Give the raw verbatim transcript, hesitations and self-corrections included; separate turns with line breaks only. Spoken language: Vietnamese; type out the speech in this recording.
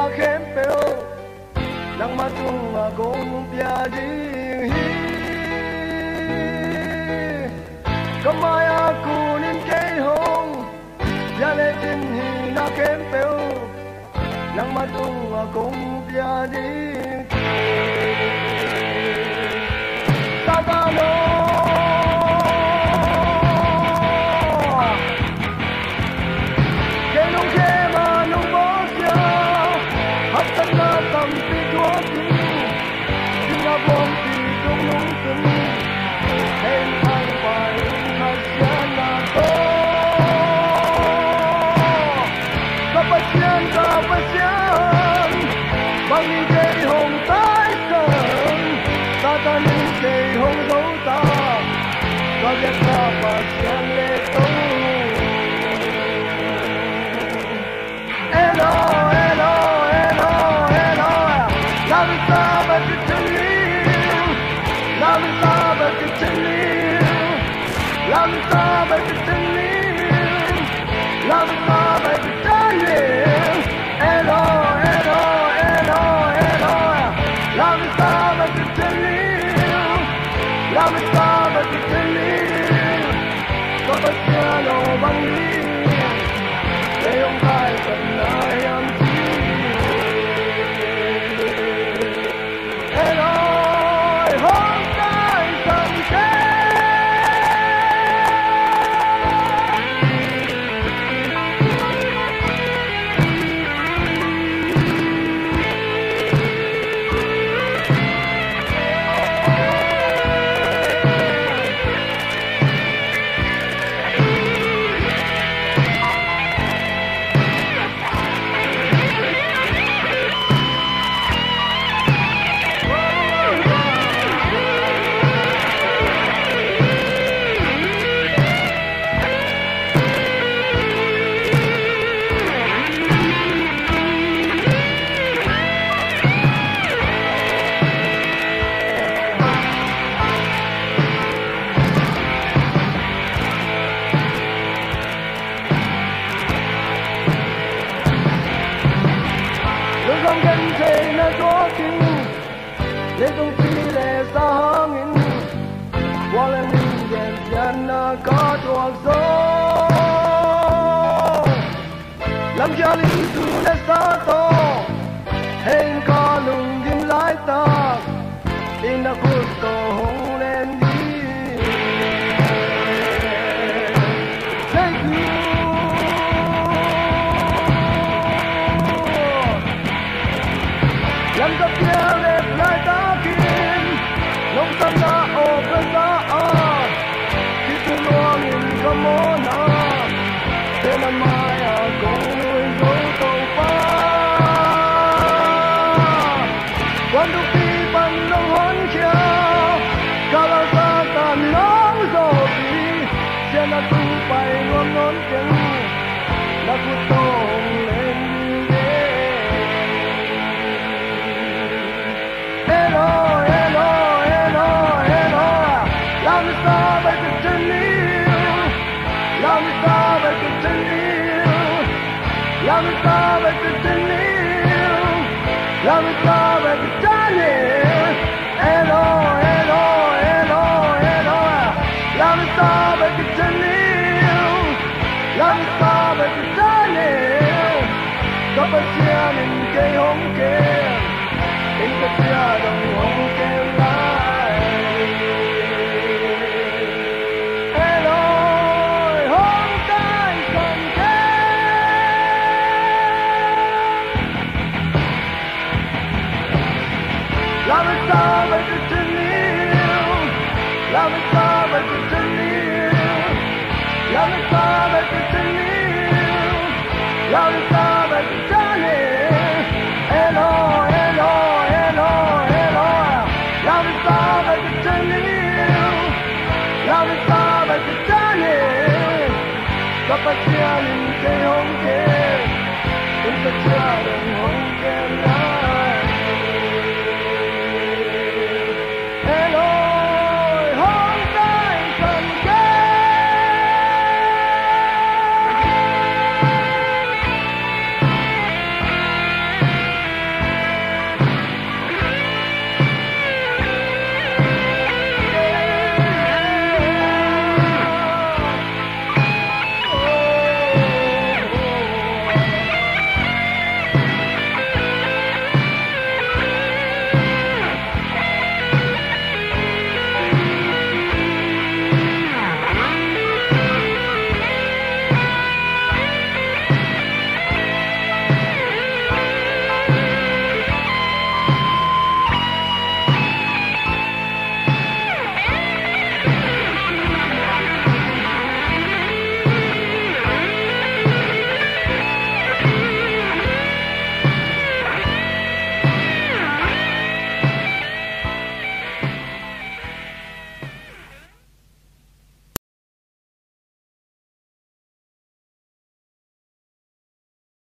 khem peo nang matung agong pia di kamaya kunin kay hong ya le tin hi na khem peo nang matung agong pia di Tatano Lam gia linh tu na sa to Hein ka lung dim lai ta In a kut to hong len di Thank you Lam ka pia let lai ta kim Long tam na o ka sa a Ki tu luang in ka mo na Tên anh mai à con Quando ti panno honchia Kala sa tan nong zobi Sia na tu pai ngon ngon chen Na ku tong lên ye Hello, hello, hello, hello Làm sao bây giờ chân yêu Làm sao bây giờ chân yêu Làm sao bây giờ chân yêu Làm sao bây giờ chân yêu Hello, hello, hello, hello Làm sao bây giờ chân yêu Làm sao bây giờ chân yêu Có bao chia mình cây hông kê Mình có chia đồng hông kê lại Hello, hông tay không kê Làm sao bây giờ chân yêu Làm sao bây giờ chân yêu Làm sao bây giờ chân yêu Làm sao bây giờ chân yêu